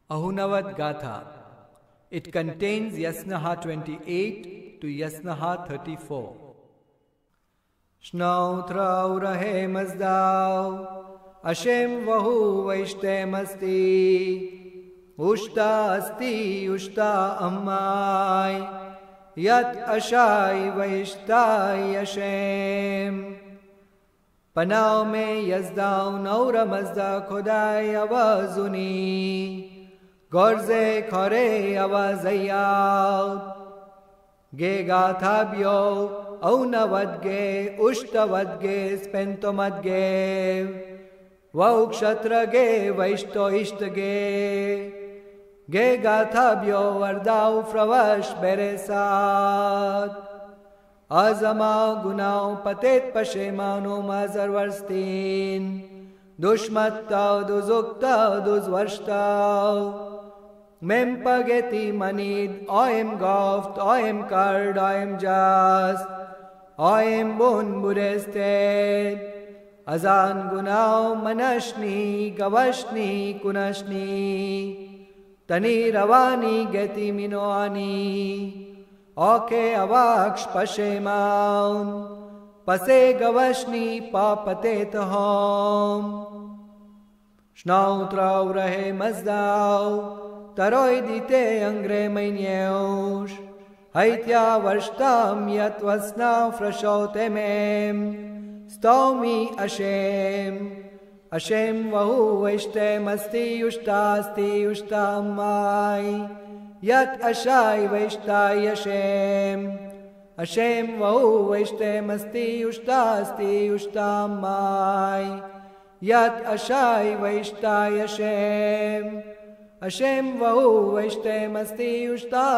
Ahunavad Gatha. It contains Yasnaha 28 to Yasnaha 34. Shnautrau rahe mazdau Ashem vahu vaishtem asti Ushta asti ushta ammai Yat ashai vaishtai Ashem Panao me yazdau naura mazda khodai avazuni Gorze kore avazayat Ge gathabyo aunavadge ushtavadge spentomadge Vaukshatrage vaishto ishtage Ge gathabyo vardau fravash beresat Azama gunau patet pashemano mazarvarstin Dushmatta duzukta duzvarshta Mem pageti manid, oem goft, oem kard, oem jas, oem bun burested, azan gunau manashni, gavashni, kunashni, tani ravani geti minoani, oke avaksh pashemaun, pase gavashni papatethom, Shnautrau rahe mazdau, Taroi dite angre mainyeush, Haitya varshtam yatvasna frashotemem, Stomi Ashem, Ashem vahu vaishtem asti ushtamai, Yat ashai vaishtai Ashem, Ashem vahu vaishtem asti ushtamai, Yat ashai vaishtai Ashem, Hashem vahu vaishtem asti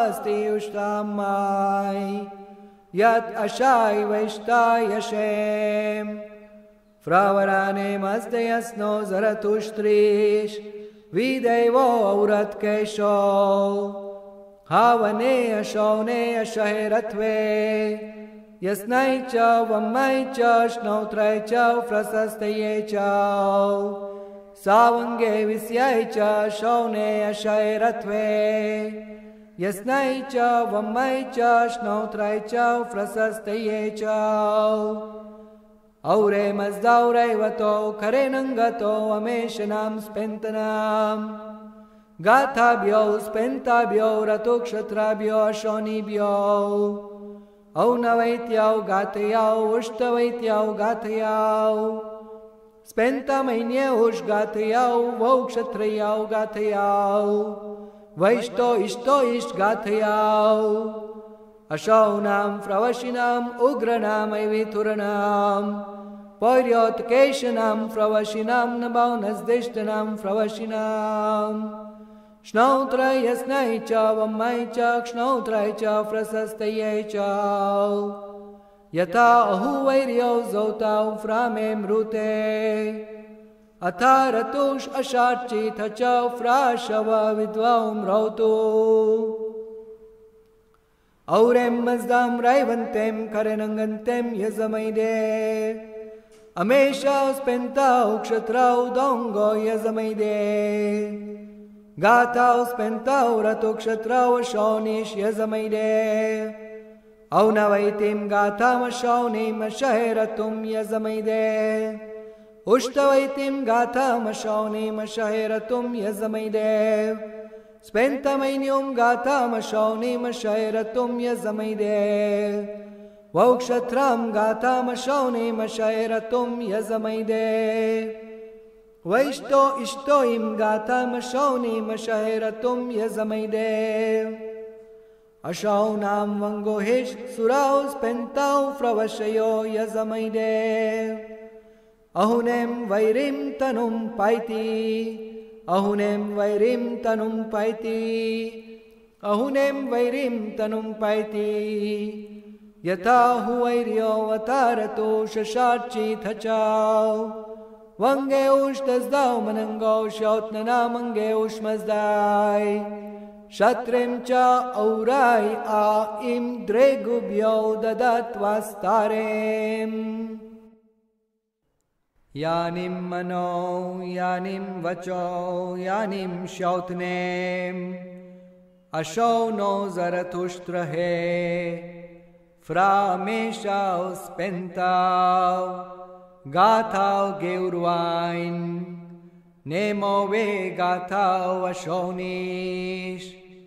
ushtamai Yat ashai vaishtai Hashem Fravarane mazdeyasno zaratushtриsh Videvo aurat kesho Havane ashone ashaheratve Yasnaicha vammaicha shnautraicha frasasteyecha Savange visyaicha shaune ashairatve Yasnaicha vammaicha shnautraicha frasasteyecha Aure mazdaureivato karenangato ameshanam spentanam Gathabhyo spentabhyo ratukshatrabhyo ashonibhyo Aunavaityau gatayau ushtavaityau gatayau Spenta mainyeush gatayau, vaukshatrayau gatayau, Vaishto ishto ish gatayau, Ashaunam fravashinam ugranam aivituranam, Poiryot keshanam fravashinam nabaunasdishtanam fravashinam, Shnautra yasnaicha vammaicha kshnautraicha frasastayecha, Yata ahu vairyo zotau frame mrute Atharatush asharchi thachau frashava vidvaum rautu Aurem mazdam raivantem karenangantem yazamaide Amesha spentau kshatrau dongo yazamaide Gatau spentau ratu kshatrau ashonish yazamaide Aunavaitim gatham ashaunim ashaheratum yazamaide Ushtavaitim gatham ashaunim ashaheratum yazamaide Spentamainium gatham ashaunim ashaheratum yazamaide Vaukshatram gatham ashaunim ashaheratum yazamaide Vaishto ishtoim gatham ashaunim ashaheratum yazamaide Ashaunam vangohish suraus pentau fravashayo yazamaide Ahunem vairim tanum paiti Ahunem vairim tanum paiti Ahunem vairim tanum paiti Yatha huvairyo vatarato shasharchi thachau Vangeush tazdau manangau shautnana mangeush mazdai Shatrim cha aurai a im dregubhyo dadat vastarem यानिं मनो यानिं वचो यानिं शौतनेम अशौ नो ज़रथुष्ट्रहे फ्रामेशाउ स्पेंताउ गाथाउ गेउरवाइन Nemo वे गाथाउ अशौनीश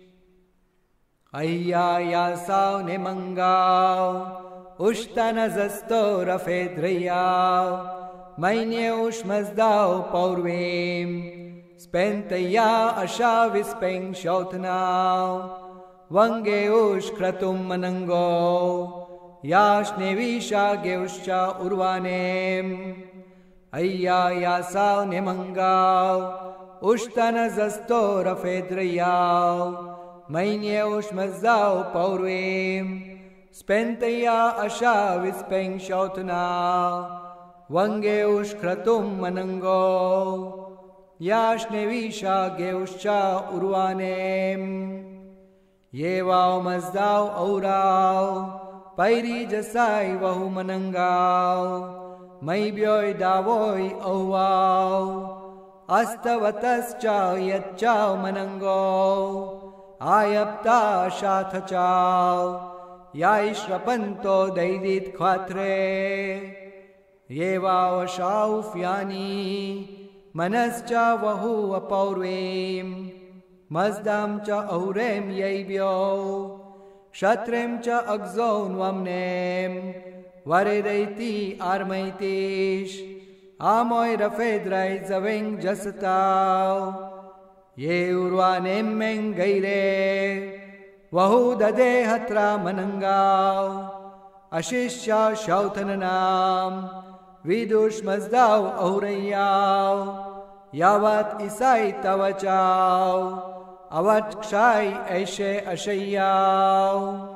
अय्या यासाउ नेमंगाउ उष्टनजस्तो रफेद्रयाउ मैन्ये उष्मजदाउ पौर्वेम स्पेंतया अशा विस्पें शौतनाउ वंगे उष्क्रतुम मनंगो याश्नेविशा गेउश्चा उर्वानेम अय्या यासाउ नेमंगाउ उष्टनजस्तो रफेद्रयाउ मैन्ये उष्मजदाउ पौर्वेम स्पेंतया अशा विस्पें शौतनाउ वंगे उष्क्रतुम मनंगो याश्नेविशा गेउश्चा उर्वानेम ये वाव मजदाव औराव पैरी जसाई वहु मनंगाव मई ब्योय दावोय औवाव अस्तवतश्चाव यच्चाव मनंगो आयप्ता शाथचाव याईश्रपंतो दैदित ख्वात्रे ये वाव शाउफ्यानी मनश्चा वहु अपौर्वेम मजदाम च औरेम यैब्यो क्षत्रेम च अग्जोन्वम्नेम वरेदैति आर्मैतिश आमोय रफेद्राय जवें जसताव ये उर्वानेम में गैरे वहु ददे हत्रा मनंगाव अशिष्या शौथननाम विदुष मजदाव औरैयाव यावत ईसाई तवचाव अवट क्षाई ऐशे अशय्याव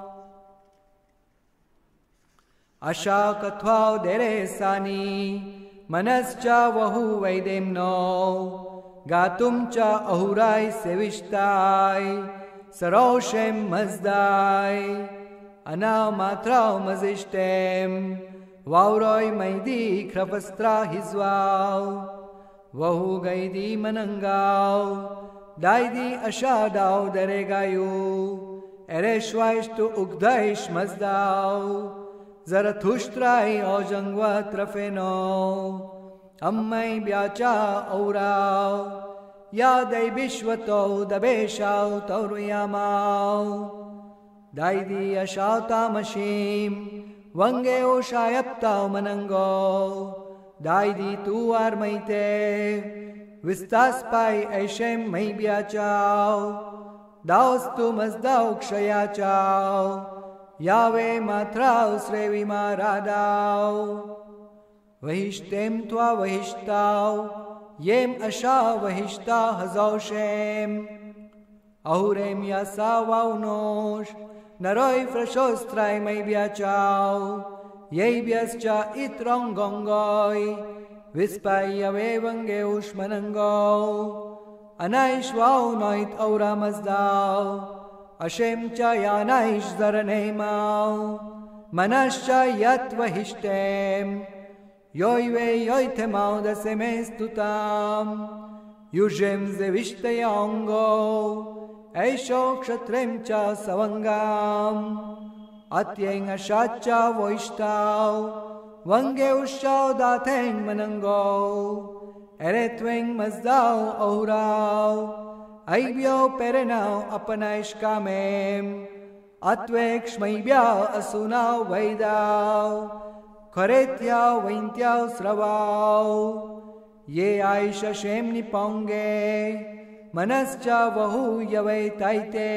अशा कथवाव देरे सानी मनश्चा वहु वैदेम्नो गातुम च अहुराय सेविष्टाय सरोषेम मजदाय अनाव मात्राव मजिष्टेम वावरोय मैदी ख्रपस्त्रा हिजवाव वहु गैदी मनंगाव दायदी अशादाव दरेगायु एरेश्वाइष्टु उग्धैश मजदाव जरथुष्ट्राय औजंगवत रफेनो अम्मै ब्याचा औराव या दै विश्वतो दबेशाव तौरुयामाव दायदी अशातामशीम वंगे ओशायप्ताव मनंगो दायदी तू आर्मैते विस्तास्पाय ऐशेम मै ब्याचाव दावस्तु मजदाव क्षयाचाव यावे मात्राव श्रेविमा रादाव वहिष्टेम त्वा वहिष्टाव येम अशा वहिष्टा हजौशेम अहुरेम यासा वाउनोश नरोय फ्रशोस्त्राय मै ब्याचाव येब्यश्चा इत्रोंगोंगोय विस्पायवे वंगे उष्मनंगो अनाइश्वाव नोइत औरा मजदाव अशेम च यानाइश जरनेमाव मनश्चा यत्वहिष्टेम योयवे योयथेमाव दसेमेस्तुताम युजेम जेविष्टयांगो ऐशो क्षत्रेम च सवंगाम अत्येंग अशाचा वोइष्टाव वंगे उशाव दाथेंग मनंगो एरेत्वेंग मजदाव औराव ऐब्यो पेरेनाव अपनाइशकामेम अत्वेक्ष्मैब्याव असुनाव वैदाव खरेत्याव वैन्त्याव स्रवाव ये आयश शेम निपोंगे मनश्चा वहु यवै ताइते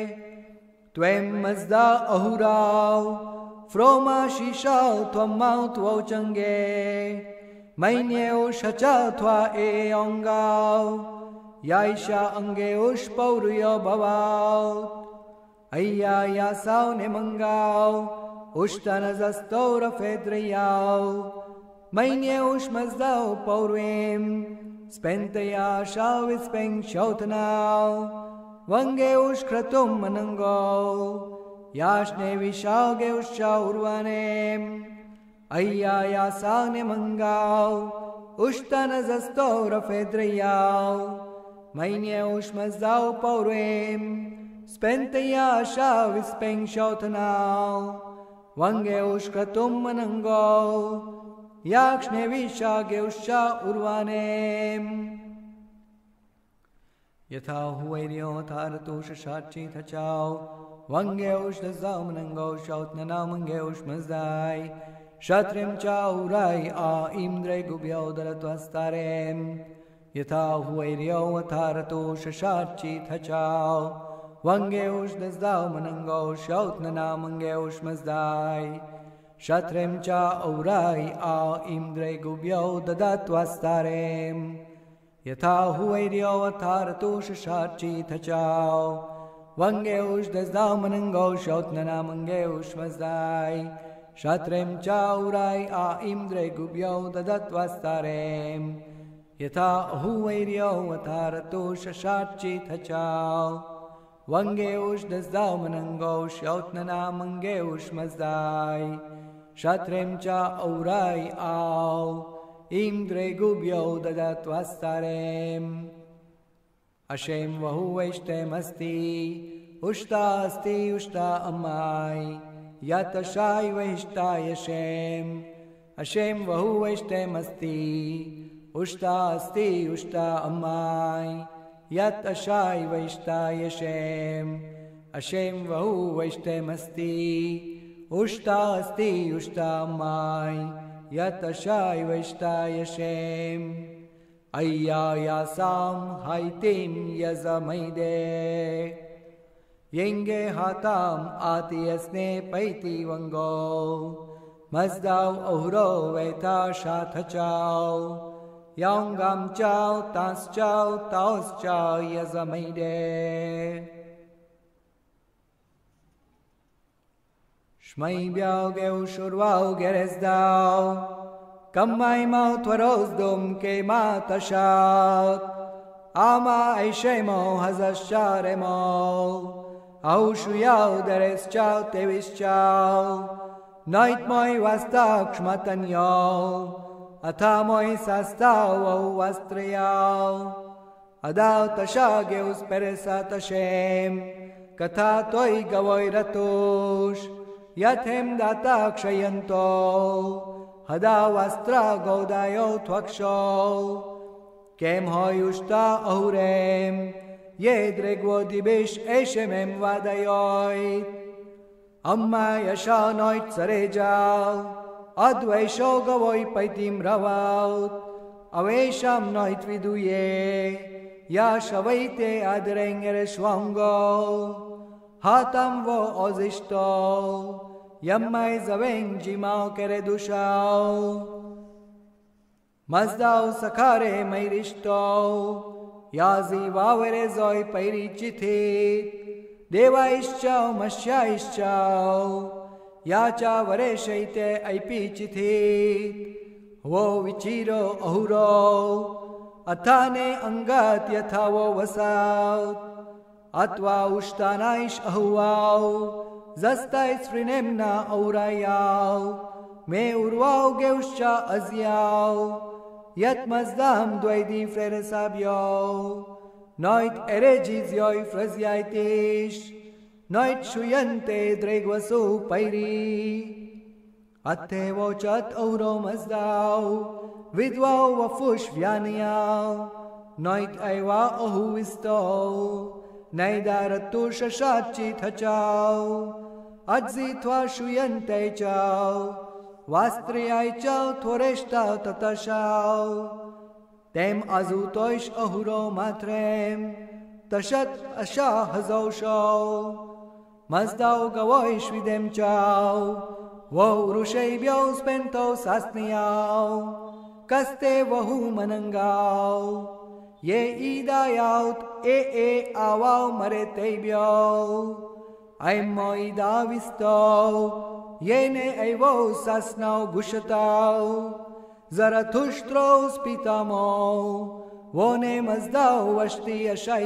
त्वें मजदा अहुराव फ्रोमा शीशाव त्वम्माव त्वौचंगे मैन्येव शचा त्वा एओंगाव याईशा अंगे उष्पौरुयो भवाव अय्या यासाव नेमंगाव उष्टनजस्तो रफेद्रयाव मैन्ये उष्मजदाव पौर्वेम स्पेंतया शाविस्पें शौतनाव वंगे उष्क्रतुम मनंगो याश्ने विशागे उष्चा उर्वानेम अय्या यासा नेमंगाव Ushtanazastorafedrayau, Mainia Ushmazau Paurim, Spentaya Shavispeng Shautanau, Wange Ushkatum Manango, Yakshnevisha Geusha Urvanem. Yatha Huerio Taratush Shachi Tachau, Wange Ushdazau Manango Shautnanamange Ushmazdai. Shatrim chaurai a imdre gubyo daratwastarem Yatha huerio atarato shashachi thachau Wange ushdazdau manango shautnana mange ushmazdai Shatrim chaurai a imdre gubyo daratwastarem Yatha huerio atarato shashachi thachau Wange ushdazdau manango shautnana mange ushmazdai Shatrem chaurai a imdre gubyo dadatwastarem Yatha hueiryo atarato shashachi thachau Wange ushdazdau manango shautnana mange ushmazdai Shatrem chaurai a imdre gubyo dadatwastarem Hashem vahu eshtem asti Ushta asti ushta amai Yat Ashai Vahishtai Hashem Hashem Vahu Vahishtem Asti Ushta Asti Ushta Amai Yat Ashai Vahishtai Hashem Hashem Vahu Vahishtem Asti Ushta Asti Ushta Amai Yat Ashai Vahishtai Hashem Ayya Yasam Haitim Yazamaide Yenge hatam ati asne paiti vango Mazdau ohro veta shathachau Yongam chau tas chau taos chau yazamaide Shmai biao geu shurvau gerezdau Kammai mau twaros dum ke matashat Ama aishemo hazasharemo Aushuyau deres chau tevis chau Night moi vastak shmatanyau Atamoi sastau au vastriyau Adau tashageus peresat Hashem Katha toi gavoi ratush Yathem datak shayanto Hada vastra godayo tvaksho Kem hoyushta ahurem Yedregvo dibish eshemem vadayoit Amma yasha noit sarejau Advaisho gavoi paitim ravaut Avesham noit viduye Yashavaite adrengere shwango Hatam vo ozishto Yammai zaveng jimao kere dushau Mazdau sakare mairishto Yazi vavere zoi pairi chithit Deva ischau masya ischau Yacha vare shaite aipi chithit Wo vichiro ahuro Athane angat yathavo vasaut Atva ushtanaish ahuau Zastai srinemna aurayau Me urvau geuscha azyau Yat mazdam dvaidi freresabyo Noit eregizioi frazyaitish Noit shuyante dregvasu pairi Atte vochat auro mazdau Vidvau vafush vyanyau Noit aiva ahuvisto Naidaratu shashachi thachau Adzitva shuyante chau Vastriyai chau thoreshta tatashau Tem azutoish ahuro matrem Tashat asha hazoshau Mazdau gavoish videm chau Vo rushei byau spento sasniyau Kaste vahu manangau Ye idayaut avau marete byau Aimo ida visto Yene evo sasnau gushatau Zarathushtro spitamo Vone mazdau vashti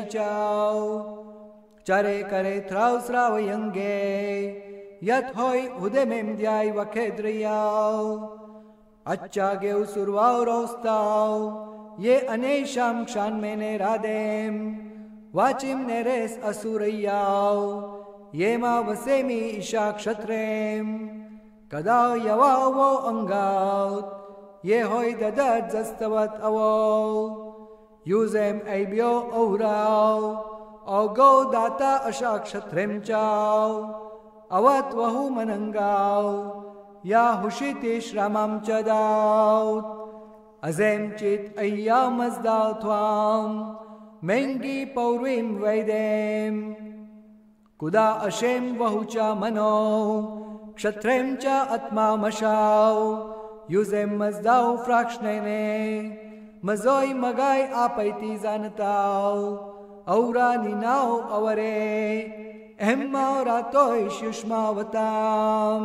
ashaichau Chare kare traus ravayange Yat hoi udemem dyai vakedriyau अच्छागेव सुरवाव रोस्ताव ये अनेशाम क्षान मेने रादेम वाचिम Nereis असुरय्याव ये मा वसेमी ईशा क्षत्रेम कदा यवावो अंगात ये होय ददत जस्तवत अवो युजेम ऐब्यो औराव औगो दाता अशा क्षत्रेम चाव अवत वहु मनंगाव या हुशिति श्रमम च दाउत अजेम चित अय्यामजदाव त्वाम मेंगी पौर्वीम वैदेम कुदा अशेम वहुचा मनो क्षत्रेम च आत्मा मशाव युजेम मजदाव फ्राक्षनेने मजोय मगाय आपैती जानताव औरा निनाव अवरे अहम्मा रातोय शुष्मावताम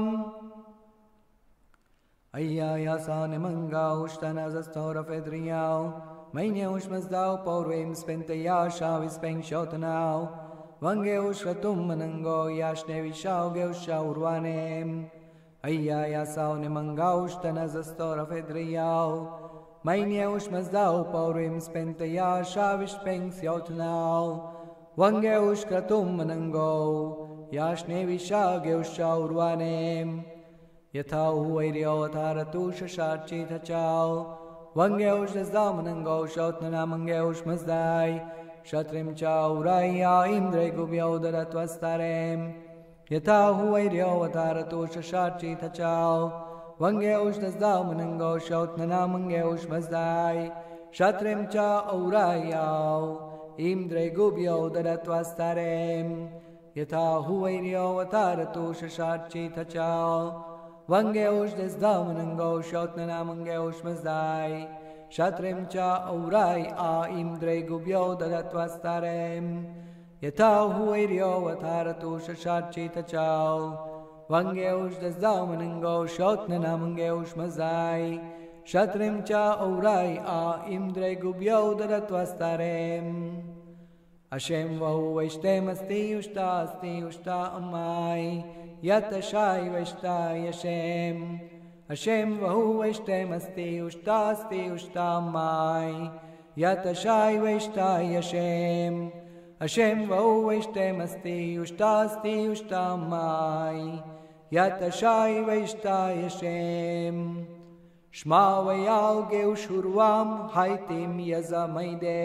अय्या यासान मंगाव श्तनाजस्तोर फेद्रियाव मैन्य उष्मजदाव पौर्वेम स्पेंतया शाविस्पें शोतनाव वंगे उश्रतुम मनंगो याशने विशाव गेवशाव उर्वानेम अय्या यासाव निमंगाव श्तनाजस्तोर फेद्रियाव मैन्य उष्मजदाव पौर्वेम स्पेंतया शाविस्पें शोतनाव वंगे उष्क्रतुम मनंगो याशने विशाव गेवशाव उर्वानेम यथा हुवैर्यो अथारतु शशार्चित चाव वंगे उष्मजदाव मनंगो शौतना मंगे उष्मजदाय शत्रिम चाउराया इंद्रे गुब्यो दरत्वस्तारेम यथा हुवैर्यो अथारतु शशार्चित चाव वंगे उष्मजदाव मनंगो शौतना मंगे उष्मजदाय शत्रिम चाउरायाव इंद्रे गुब्यो दरत्वस्तारेम यथा हुवैर्यो अथारतु शशार्चित चाव वंगे उष्मजदाव मनंगो शौतना मंगे उष्मजदाय शत्रिम चा औराय आ इंद्रे गुब्यो ददत्वस्तारेम यथा हुवैर्यो अथारतु शशार्चित चाव वंगे उष्मजदाव मनंगो शौतना मंगे उष्मजदाय शत्रिम चा औराय आ इंद्रे गुब्यो ददत्वस्तारेम अशेम वहु वैष्टेमस्ति उष्टा अम्माय यतशाय वैष्टा यशेम अशेम वहु वैष्टेमस्ति उष्टा अम्माय यतशाय वैष्टा यशेम अशेम वहु वैष्टेमस्ति उष्टा अम्माय यतशाय वैष्टा यशेम श्मावयाव गेव शुर्वाम हाइतिम यजमैदे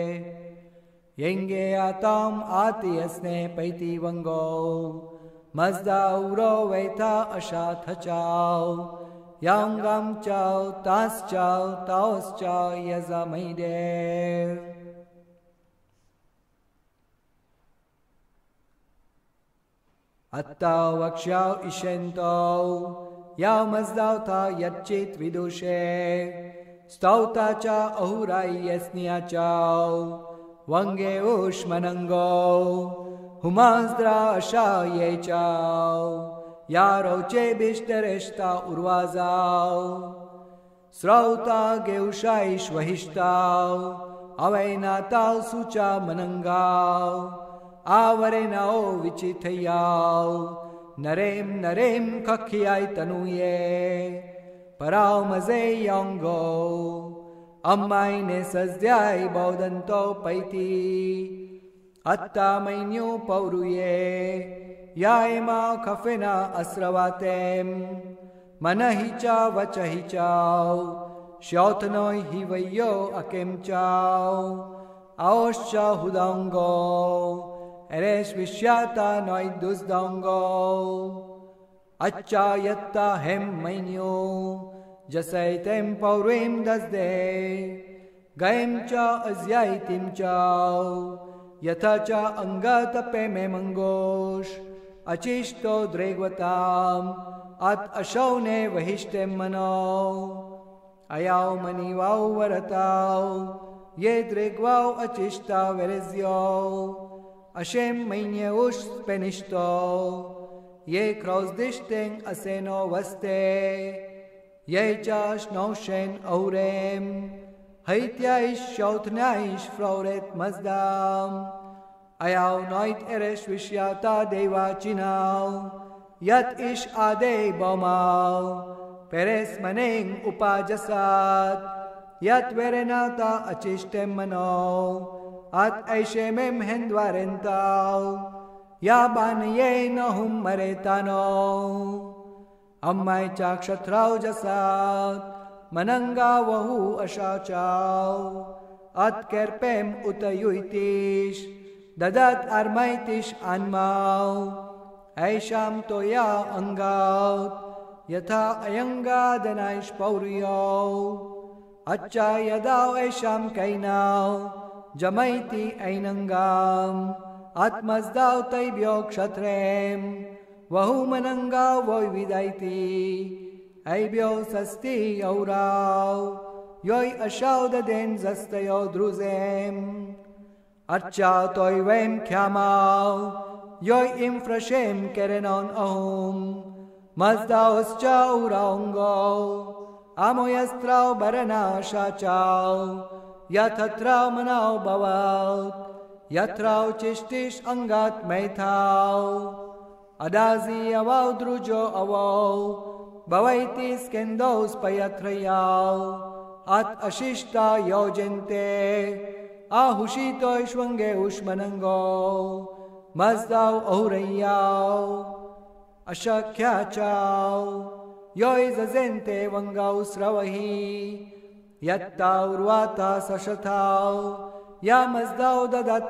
येंगे आताम आति अस्ने पैति वंगो मजदाउरो वैथा अशाथ चाव यांगम चाव तास चाव ताओस चाव यजमैदे अत्ता वक्ष्याव इशेंतो या मजदाव था यच्चित विदुषे स्तौता चा अहुराई यस्निया चाव वंगे उष्मनंगो हुमांस्द्रा अशाये चाव यारोचे बिष्टरेष्टा उर्वाजाव स्रौता गेउशाइश वहिष्टाव अवैनाताव सुचा मनंगाव आवरे नाओ विचिथयाव नरेम कखियाय तनुये पराव मजे योंगो अम्माई ने सज्याय बौदंतो पैती अत्ता मैन्यो पौरुये यायमा खफेना अस्रवातेम मनहिचा वचहिचाव शौतनोय हिवयो अकेम चाव आओश्चा हुदांगो एरेश विश्याता नोय दुसदांगो अच्छा यत्ता हेम मैन्यो जसैतेम पौर्वेम दसदे गैम चा अज्यायतिम चाव यथा चा अंगातपे में मंगोश अचिष्टो द्रेग्वताम अत अशौने वहिष्टे मनो अयाव मनीवाव वरताव ये द्रेग्वाव अचिष्टा वेरेज्यो अशेम मैन्यउश पेनिष्टो ये क्रौजदिष्टें असेनो वस्ते ये चाश नौशेन औरेम हैत्याइश शौथनाइश फ्रौरेत मजदाम अयाव नॉइट एरेश विश्याता देवा चिनाव यत इश आदे बोमाव peresmaneng upajasat yat verenata achishtem mano at aishemem hendvarentav yabaniye nahum maretano ammai chakshatrau jasat mananga vahu ashachav at kerpem utayuitish dadat armaitish anmau aisham toya angaut yatha ayanga danaish pauriyo acca yadav aisham kainav jamaiti ainangam atmasdav taibyo kshatrem vahu mananga voividaiti aibyo sasti aurav yoi ashaudadin zastayo druzem acca toivem khyamav yoi infrashem kerenon ahum mazdaoscha uraungo amoyastrau barana shachau yathatrau manau bhavat yatrau chishtish angat maithau adazi avau drujo avau bhavaiti skendos payatrayau at ashishta yojente ahushito ishwange ushmanango mazdau ahurayau ashakyachau yoi zazente vangau sravahi yatta urvata sashathau yamazdau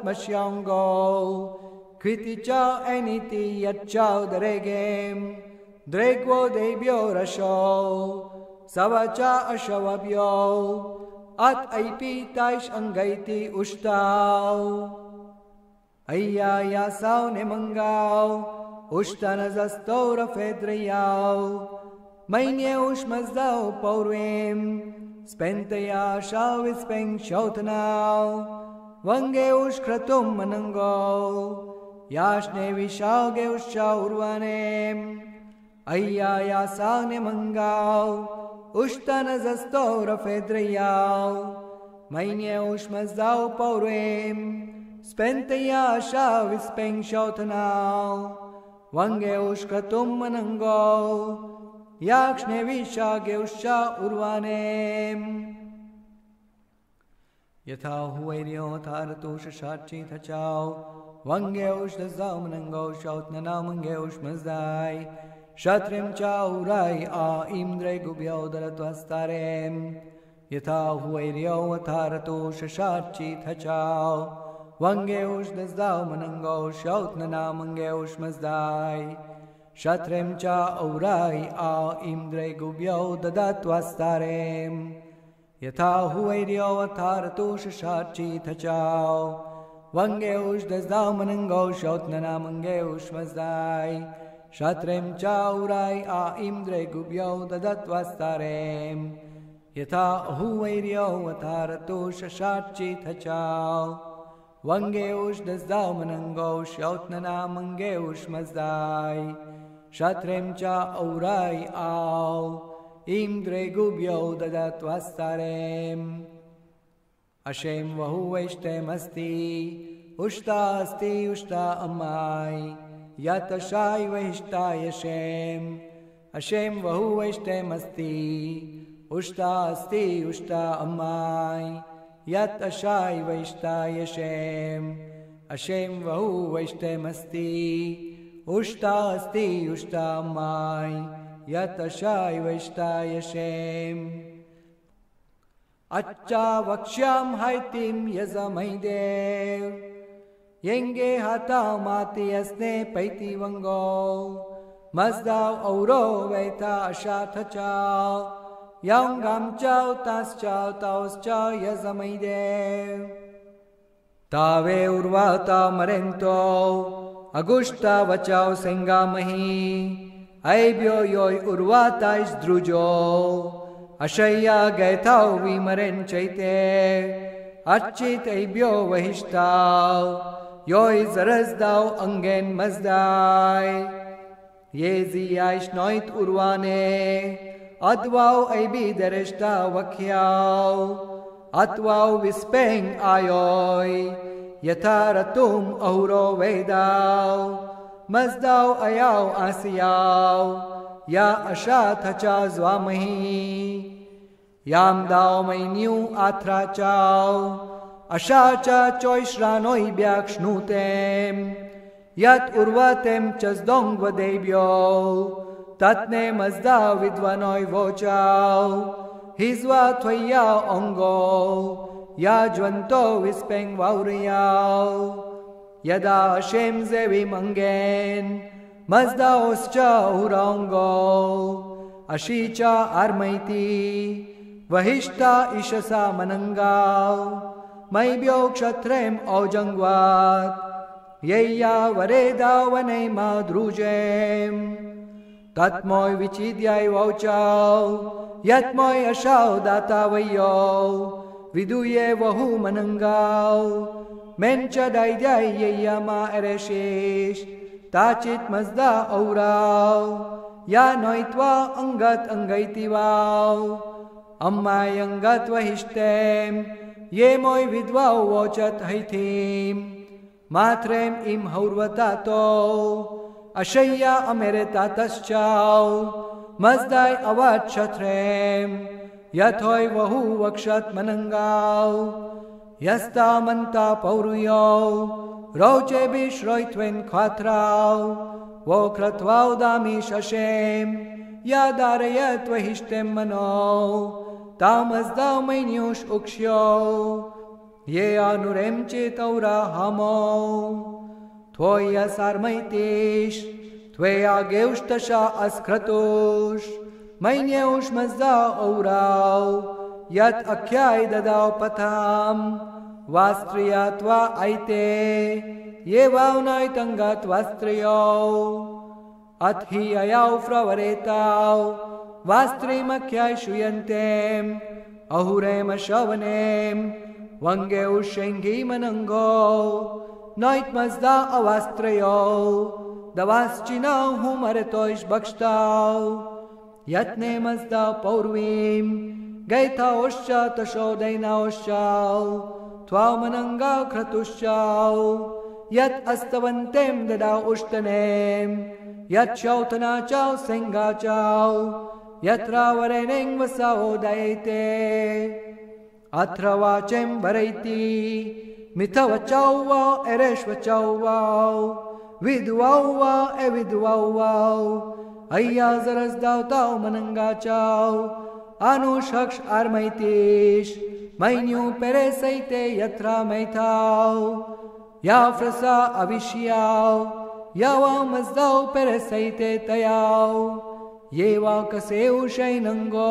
dadatmashyango kriticha eniti yachau daregem dregvo debyo rasho savacha ashavabyo at aipitaish angaiti ushtau ayya yasau nemangau ushtanazastora fedrayau Mainye ushmazdau paurvim, spentaya shavispeng shautanau, vange ushkratum manango, yashne vishauge ushaurvanem, ayya yasane mangau, ushtanazastora fedrayau, mainye ushmazdau paurvim, spentaya shavispeng shautanau, vange ushkratum manango, Yakshne vishage usha urvanem Yatha huvairyo tharatu shashachi thachau Vange ushdazau manango shautnana mange ushmazdai Shatrim chaurai a imdre gubyo daratwastarem Yatha huvairyo tharatu shashachi thachau Vange ushdazau manango shautnana mange ushmazdai Shatrem cha aurai a imdre gubyo dadatwastarem Yatha huvairyo atharatu shashachi thachau Vange ushdazdau manango shautnana mange ushmazdai Shatrem cha aurai a imdre gubyo dadatwastarem Yatha huvairyo atharatu shashachi thachau Vange ushdazdau manango shautnana mange ushmazdai Shatrem cha aurai au imdre gubyo dadatwastarem Ashem vahu vaishtem asti Ushta asti ushta amai Yatashai vaishta yashem Ashem vahu vaishtem asti Ushta asti ushta amai Yatashai vaishta yashem Ashem vahu vaishtem asti Ushta asti ushta mai yatashai vaishta yashem Accha vakshyam haitim yazamaidev Yenge hata mati asne paiti vango Mazdav auro veta ashatachau Yangam chau tas chau taus chau yazamaidev Tave urvata marento Agushta vachau sengamahi Aibyo yoi urvatais drujo Ashaya gaitau vimaren chaite Achit aibyo vahishtav Yoi zarazdau angen mazdai Yezi aishnoit urvane Advau aibi dareshta vakhyau Atvau vispeng ayoi Yatharatum ahuro vedau Mazdau ayau asiyau या अशाथ चा ज्वामही याम दाओ menu आथ्रा चाओ अशा चा चोइश्रानोई ब्याक्ष्णुतेम यत उर्वतेम चजदोंग वदेव्यो तत्ने मजदा विद्वानोई वोचाओ हिजवा थ्वया ओंगो या ज्वंतो विस्पेंग वाउरियाओ यदा Shem जेवी मंगेन मजदा ओस्चा उरांगो अशीचा आर्मैती वहिष्ठा ईशसा मनंगाव मैब्यो क्षत्रेम औजंगवात यैया वरेदा वनै माद्रुजेम तत्मोय विचिद्याय वौचाव यत्मोय अशाव दाता वय्यो विदुये वहु मनंगाव मेंच दायद्याय यैया मा एरेशेश ताचित मजदा औराव या नोइत्वा अंगत अंगैतिवाव अम्माय अंगत वहिष्टेम ये मोय विद्वाव वोचत हैथीम मात्रेम इम हौर्वतातो अशय्या अमेरे तातश्चाव मजदाय अवात क्षत्रेम यथोय वहु वक्षत मनंगाव यस्ता मंता पौरुयो रोचे बिश्रोइत्वेन ख्वात्राव वो क्रत्वाव दामी शशेम या दारयत वहिष्टेम मनो तामजदाव मैन्युष उक्ष्यो ये अनुरेम चेतौरा हमो त्वया सारमैतेश त्वया गेउष्टशा अस्क्रतुष मैन्यौष मजदा औराव यत अख्याय ददाव पथाम वास्त्रिया त्वा आइते ये वावनाय तंगत वास्त्रियो अथि अयाव प्रवरेताव वास्त्रिमख्याय श्रूयन्तेम अहुरेम शवनेम वंगे उशेंगी मनंगो नोइत मजदा अवास्त्रयो दवाश्चिनाव हुमरतोष बक्षताव यत्ने मजदा पौर्वीम गैथा ओश्चा तशो दैनाओश्चाव त्वाव मनंगा क्रतुश्चाव यत अस्तवन्तेम ददा उष्टनेम यत शौतना चाव सेंगा चाव यत्रा वरेनेंग वसाओ दयते अत्र वाचेम भरैति मिथवचावा एरेश्वचावाव विद्वावा एविद्वावाव अय्या जरस दावताव मनंगाचाव अनुशक्ष आर्मैतेश मैन्यू पेरे सैते यत्रा मैथाव या फ्रसा अविष्याव यावा मजदाव पेरे सैते तयाव ये वा कसे उशैनंगो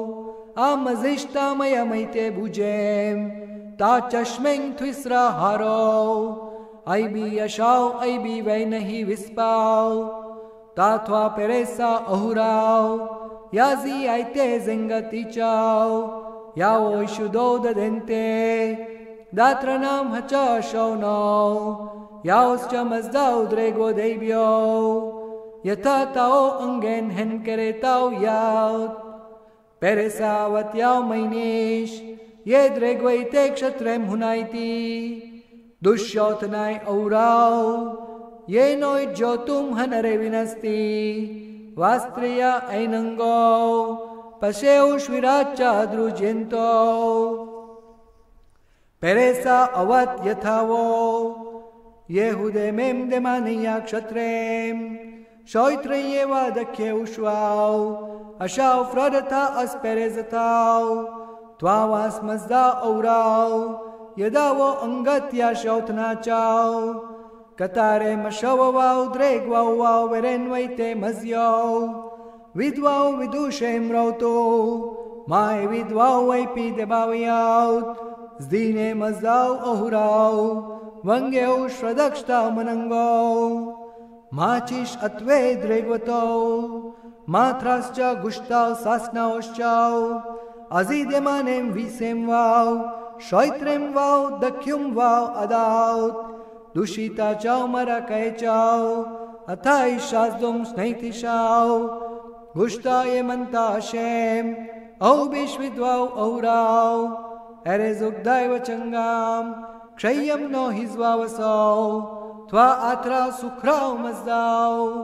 आमजिष्टा मया मैते बुजेम ता चश्में थ्विस्रा हारो ऐबी यशाव ऐबी वै नहीं विस्पाव ताथवा पेरेसा अहुराव याजी आइते जिंगती चाव यावो शुदो ददेंते दात्र नाम हचा शौनो यावश्च मजदाव द्रेगो देव्यो यथा ताओ अंगेन हेन करे ताव यावत पेरेसावत याव मैनेश ये द्रेग्वैते क्षत्रेम हुनाइती दुष्योतनाय औराव ये नोय जोतुम हनरे विनस्ती वास्त्रिया ऐनंगो पशेउष विराचा द्रुजेंतो पेरेसा अवत यथावो ये हुदे मेम देमानिया क्षत्रेम शौत्रेये वा दख्ये उश्वाव अशाव फ्रदथा अस्पेरेजताव त्वावास मजदा औराव यदा वो अंगत्या शौतना चाव कतारे मशववाव द्रेगवाव वाव वेरेन्वैते मज्याव विद्वाव विदुषेम रौतो माय विद्वाव वैपी देबावयावत zdine mazdau ahurau vangeu shradakshta manangau machish atve dregvatau matrascha gushta sasnaoshchau azidemanem visem vav shoitrem vav dakhyum vav adaut dushita chau marakai chau athai shazdum snaitishav gushta yemanta shem au bishvidvav ahurau Erezugdai vachangam Kshayam no hizvavasau Tva atra sukhrau mazdau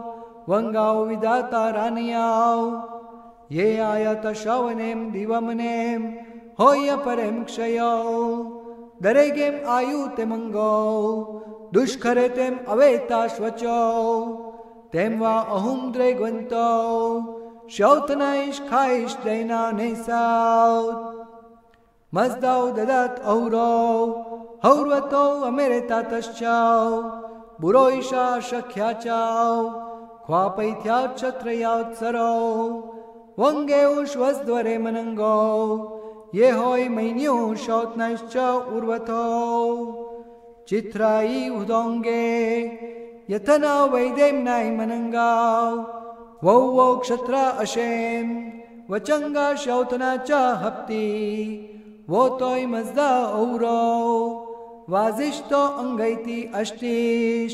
वंगाओ विधातारानयाओ ये आयत शवनेम दिवमनेम होय परम क्षयो दरेगेम आयु ते मंगो दुष्करे तेम अवेता श्वचो तेम वा अहुम द्रेग्वंतो शौतनाइश खाइश दैना नेसाउत मजदाउ ददत औरो हौरवतो अमेरे तातश्चाओ बुरोइशा शख्याचाओ ख्वापैथ्या क्षत्रयात्सरो वंगे उश्वस्द्वरे मनंगो ये होय मैन्यो शौतनाइश्च उर्वतो चित्राई उदोंगे यतना वैदेम्नाय मनंगाव वो क्षत्रा अशेम वचंगा शौतना च हप्ती वो तोय मजदा औरो वाजिष्टो अंगैति अष्टीश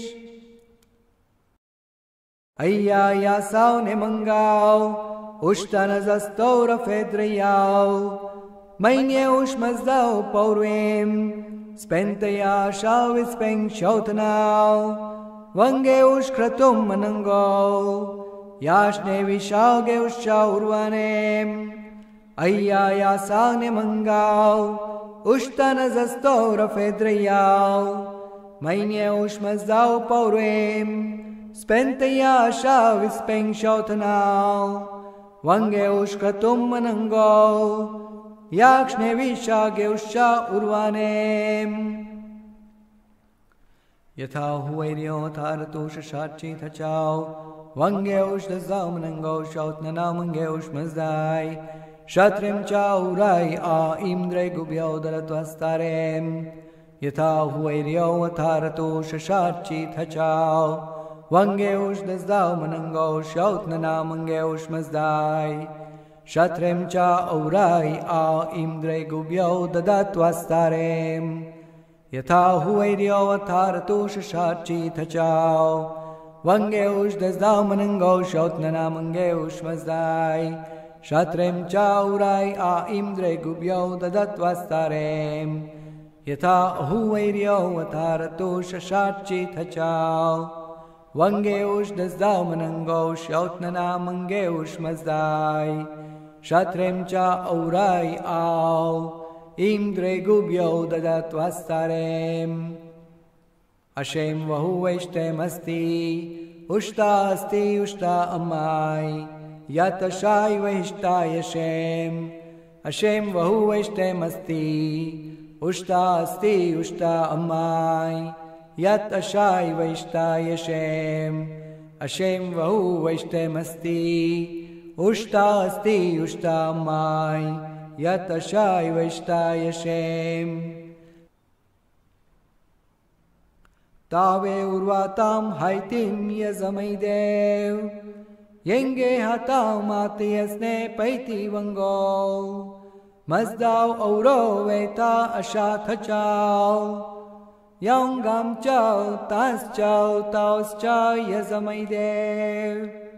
अय्या यासाव ने मंगाव उष्टनजस्तो रफेद्रयाव मैन्ये उष्मजदाव पौर्वेम स्पेंतया शाविस्पें शौतनाव वंगे उष्क्रतुम मनंगो याश्ने विशागे उष्चा उर्वानेम अय्या यासाने मंगाव उष्टनजस्तो रफेद्रयाव मैन्ये उष्मजदाव पौर्वेम स्पेंतया शाविस्पें शौतनाव वंगे उष्क्रतुम मनंगो याक्ष्णे विशागे उष्चा उर्वानेम यथा हुवैर्यो थारतो शशाची थचाओ वंगे उष्टजाओ मनंगो शौतनना मंगे उष्मजदाय शत्रिम चाउराय आ इन्द्रे गुब्यो दलत्वस्तारेम यथा हुवैर्यो थारतो शशाची थचाओ वंगे उष्टजाओ मनंगो शौतनना मंगे उष्मजदाय शत्रिम चाउराय आ इन्द्रे गुब्यो ददत्वस्तारेम यथा हुवैर्यो थारतो शशाची थचाओ वंगे उष्टजाओ मनंगो शौतनना मंगे उष्मजदाय शत्रिम चाउराय आ इन्द्रे गुब्यो ददत्वस्तारेम यथा हुवैर्यो थारतो शशाची थचाओ वंगे उष्टजाओ मनंगो शौतनना मंगे उष्मजदाय शत्रिम चाउराय आओ इन्द्रे गुब्यो ददत्वस्तारेम अशेम वहु वैष्टेमस्ति उष्टा अस्ति उष्टा अम्माय यतशाय वहिष्टाय शेम अशेम वहु वैष्टेमस्ति उष्टा अस्ति उष्टा अम्माय यतशाय वहिष्टाय शेम अशेम वहु वैष्टेमस्ति उष्टा अस्ति उष्टा अम्माय यतशाय वैष्टाय शेम तावे उर्वाताम हाइतिम यजमैदेव येंगे हाताव मातयस्ने पैति वंगो मजदाव औरो वेता अशा थचाव यंगम चाव तास चाव तास चाव यजमैदेव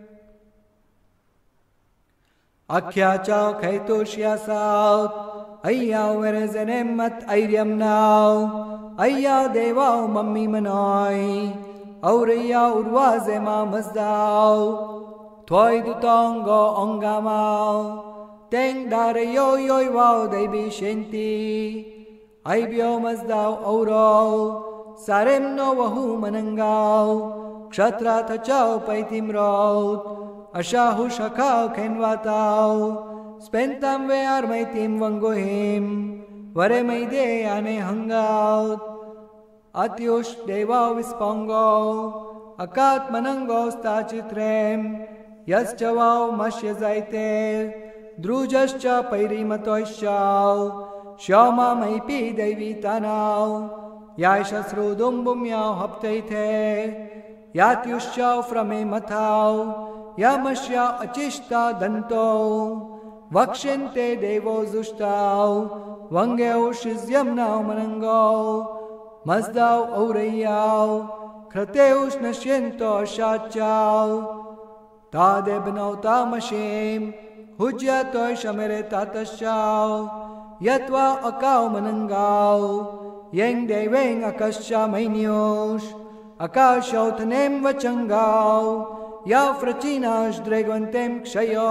अख्या चाव खैतोष्या साउत अय्या वरजने मत ऐर्यम नाव अय्या देवाव मम्मी मनोय और अय्या उर्वाजे मा मजदाव थोय दुतोंगो ओंगामाव तेंग दार यो योय वाव दैबी शेंती ऐब्यो मजदाव औरो सारेम नो वहु मनंगाव क्षत्रा थचाव पैतिम रोत अशाहु शखाव खेनवाताव स्पेंतम वे आरमैतिम वंगोहिम वरे मैदे आने हंगाउत अत्युष देवाव विस्पंगो अकात मनंगो स्ताचित्रेम यश्च वाव मश्य जायते द्रुजश्च पैरिमतोश्चाव श्यामा मैपी दैवी तानाव याय शस्रुदुम्बुम्याव हप्तैथे यात्युश्चाव फ्रमे मथाव यामश्या अचिष्टा दंतो वक्षन्ते देवो जुष्टाव वंगेव शिज्यम्नाव मनंगो मजदाव औरैयाव कृतेउष नश्यन्तो शाचाव तादेबनौ तामशेम हुज्यतोय शमेरे तातश्चाव यत्वा अकाव मनंगाव येंग देवेंग अकश्चा मैन्योश अकाशौथनेम वचंगाव या फ्रचिनाश्द्रेग्वन्तें क्षयो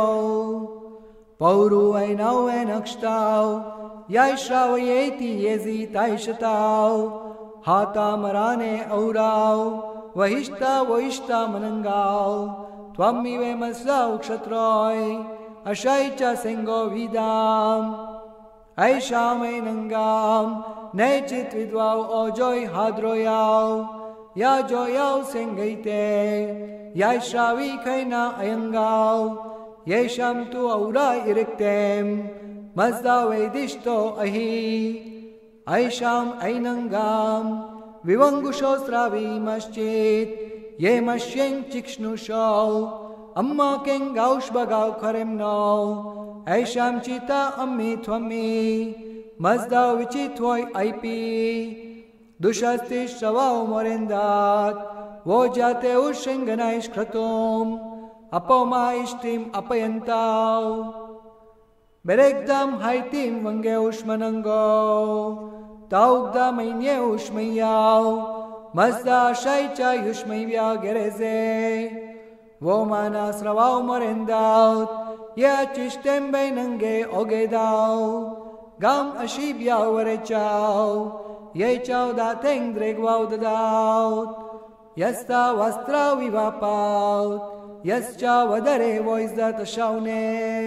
पौरुवैनौवैनक्षताौ या श्रावयेति येजितायशताौ हातामराने औराौ वहिष्ठा वहिष्ठा मनंगाौ त्वमिवे मस्साौ क्षत्रोय अशै च सिंहो विदाम् ऐषामैनंगाम नैचित विद्वाौ ओजोय हाद्रोयाौ या जोयाौ सिंहैते या श्रावी खैना अयंगाौ येषां तु औरा इरिक्तेम मज्दा वैदिष्टो अहि ऐषाम ऐनंगाम विवंगुषो स्रावीमश्चेत ये मश्यें चिक्ष्णुषौ अम्मा कें गौष्बगाव खरेम नौ ऐषाम चिता अम्मी त्वम्मी मज्दा विचित्वोय ऐपी दुषस्ति श्रवाव मोरेन्दात वो जाते उशृंगनाइश क्रतुम अपोमा इष्टिम अपयन्ताव बेरेग्दाम हाइतिम वंगे उष्मनंगो ताउग्दाम ऐन्ये उष्मयाव मज्दा शैचा युष्मयव्या गेरेजे वो माना स्रवाव मोरेन्दात या चिष्टेम बैनंगे ओगेदाव गाम अशीब्याव वरेचाव ये चाव दातेंग द्रेगवाव ददावत यस्ता वस्त्रा विवापावत यस्चा वदरे वोइजदात शावने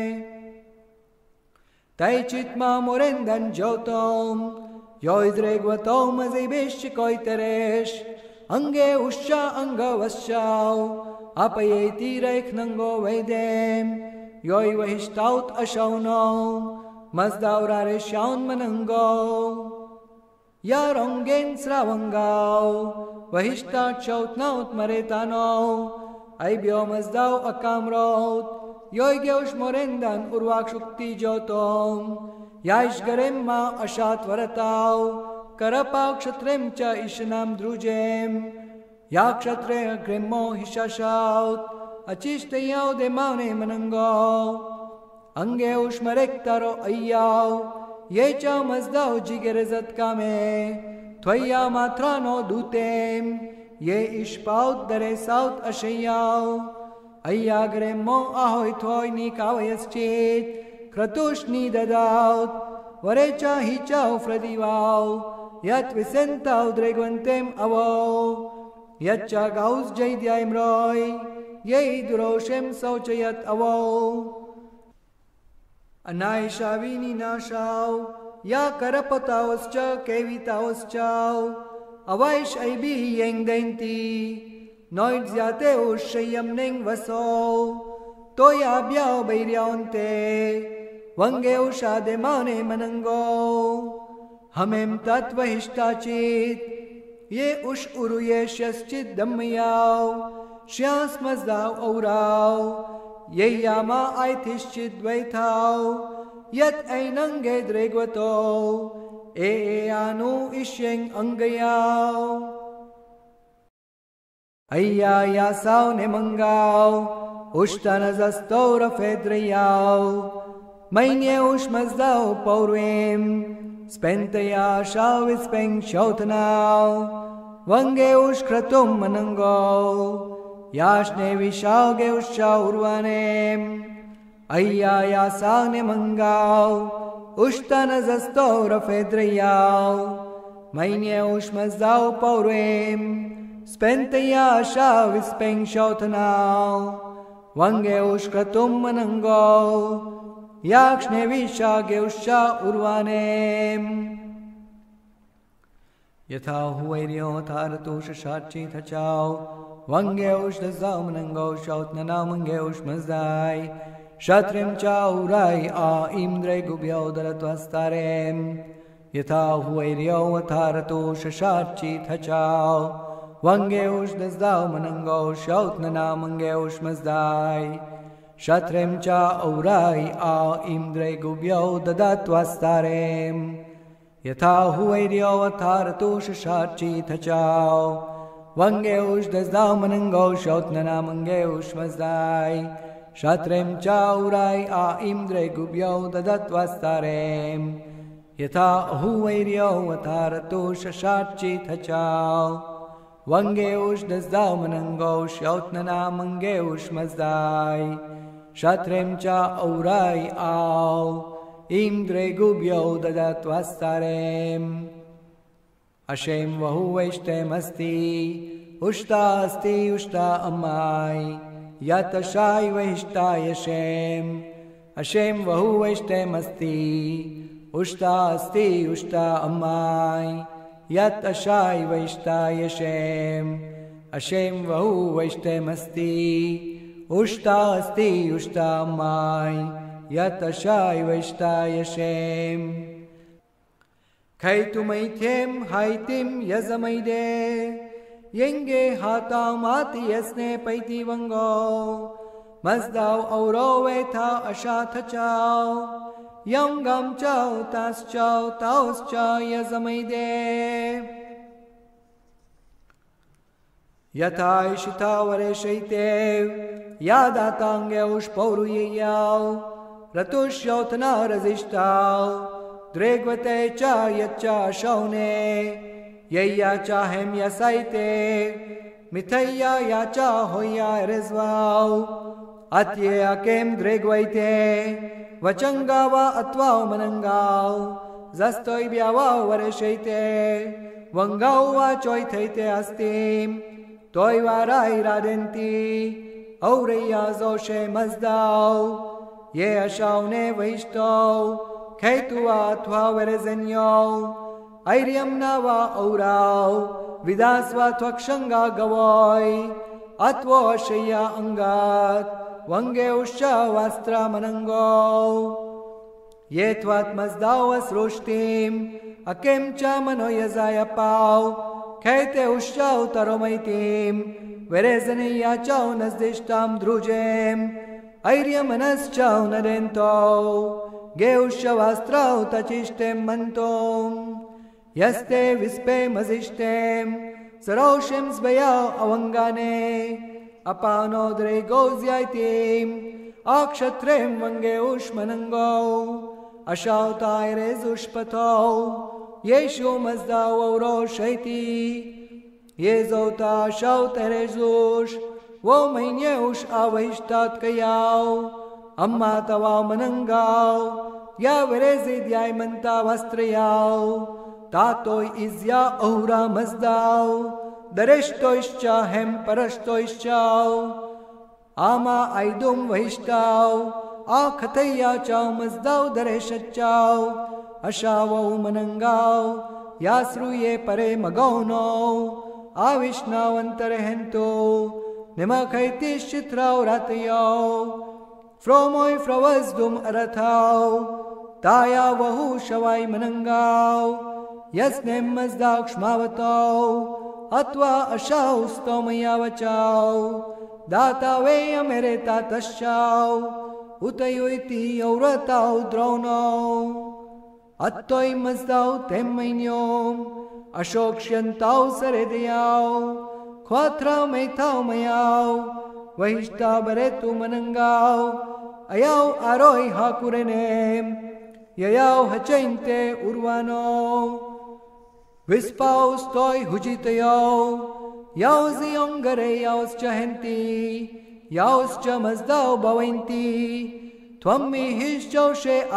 तैचित्मा मोरेन्दन ज्योतोम योइद्रेग्वतोम अजिबिश्च कोइतरेश अंगे उश्चा अंगवश्चाव अपयेति रेखनंगो वैदेम योइ वहिष्टाउत अशौनो मजदावरारे शाउन मनंगो या रोंगेन स्रावंगाव वहिष्टात शौतनाउत मरेतानो ऐब्यो मजदाव अकामरोत योइगेउश मोरेंदान उर्वाक्षुक्ति ज्योतोम याइश गरेम्मा अशात वरताव करपाव क्षत्रेम च ईशनाम द्रुजेम या क्षत्रे अग्रिमो हिशाशाउत अचिष्टयाव देमाने मनंगो अंगे उष्मरेक्तारो अय्याव ये च मजदाव जिगेरजत कामे त्वय्या मात्रानो दूतेम ये इष्पाउत दरे साउत अशय्याव अय्याग्रे मो आहोय थोय निकावयश्चेत क्रतुष्नि ददाउत वरे च हिचाव फ्रदिवाव यत् विसेन्ताव द्रेग्वन्तेम अवो यच्च गाउस जैद्यायम्रोय ये दुरोषेम शौचयत अवो अनायशाविनी नाशाव या करपतावश्च केवितावश्चाव अवैश ऐबी येंग दैन्ति नोइट ज्याते उशयम नेंग वसो तो या ब्याव बैर्यान्ते वंगे उषादे माने मनंगो हमें तत्वहिष्टाचित ये उष उरुयेश्यश्चित दम्मयाव श्यास मजदाव औराव ये यामा आयथिश्चित द्वैताव यत ऐनंगे द्रेग्वतो ए आनु इष्यें अंगयाव अय्या यासाव नेमंगाव उष्टनजस्तौर फेद्रयाव मैन्ये उष्मजदाव पौर्वेम स्पेंतया शाविस्पें शौतनाव वंगे उष्क्रतुम मनंगो याश्ने विशागे उष्चा उर्वानेम अय्या यासाने मंगाव उष्टनजस्तौर फेद्रयाव मैन्ये उष्मजदाव पौर्वेम स्पेंतया शाविस्पें शौतनाव वंगे उष्क्रतुम मनंगो याक्ष्णे विशागे उष्चा उर्वानेम यथा हुवैर्यो थारतोष शाची थचाव वंगे उष्टजाव मनंगो शौतनना मंगे उष्मजदाय शत्रिम चाउराय आ इन्द्रे गुभ्यो दरत्वस्तारेम यथा हुवैर्यो थारतोष शाची थचाव वंगे उष्टजाव मनंगो शौतनना मंगे उष्मजदाय शत्रिम चा औराय आ इन्द्रे गुभ्यो ददत्वस्तारेम यथा हुवैर्यो थारतोष शाची थचाव वंगे उष्टजाव मनंगो शौतनना मंगे उष्मजदाय शत्रिम चा औराय आ इन्द्रे गुभ्यो ददत्वस्तारेम यथा हुवैर्यो थारतोष शाची थचाव Vangeush desdau manangosh yautnana mangeush mazdai Shatrem cha aurai au Imdre gubyo dadatwastarem Hashem vahu vaishtem asti Ushta asti ushta amai Yatashai vaishta yashem Hashem vahu vaishtem asti Ushta asti ushta amai Yat ashai vaishta yashem Hashem vahu vaishtem asti Ushta asti ushta amai Yat ashai vaishta yashem Kaitu maityem haitim yazamaide Yenge hatam ati yasne paiti vango Mazdau auro veta ashatha chao Yangam chao tas chao taos cha yazamaide Yatai shita vare shaitev Yadatange ushpauru yeyau Ratush yautana razishtau Dregvate cha yacha shaune Yeya cha hem yasaite Mithaya yacha hoya rezvau Atye akem dregvaite Vachangava atva manangau Zastoi vyava vareshaite Vangau vachoitaite astim Toi varai radenti Aureya zoshe mazdau Ye ashaune vaishtau Kaitua atva varezenyo Airyam nava aurau Vidasva tvakshanga gavoi Atvo ashaya angat Vange usha vastra manango Yetvat mazdau asrushtim Akem cha manoyazaya pau Kaite usha utaromaitim Verezaniya chau nazdishtam drujem Airya manas chau nadento Geusha vastra utachishtem mantom Yaste vispe mazishtem Saroshem zbaya avangane Apano drego zyaitim Akshatrem vange ushmanango Ashautai rezushpato Yeshu mazdau auro shaiti Yezota ashautai rezush Vomaineush avaishtat kayau Amma tava manangau Ya verezid yai manta vastrayau Tatoi izya aura mazdau Dareshtoischa hem parashtoischau Ama aidum vaishtau Akhataya chau mazdau dareshachau Ashavo manangau Yasruye pare magauno Avishnav antarehento Nimakhaitish chitrau ratayau Fromoi fravazdum arathau Taya vahu shavai manangau Yasnem mazdau kshmavatau Atva ashau stomaya vachau Data veya mere tatashau Utayoiti auratau drono Attoi mazdau temainyom Ashokshantau saredayau Quatra meitau mayau Vahishta baretu manangau Ayau aroi hakurenem Yayau hachainte urvano Vispau stoi hujitayo, yaus yongare yaus chahenti, yaus chamazdau bhavanti, twammi hishchoshe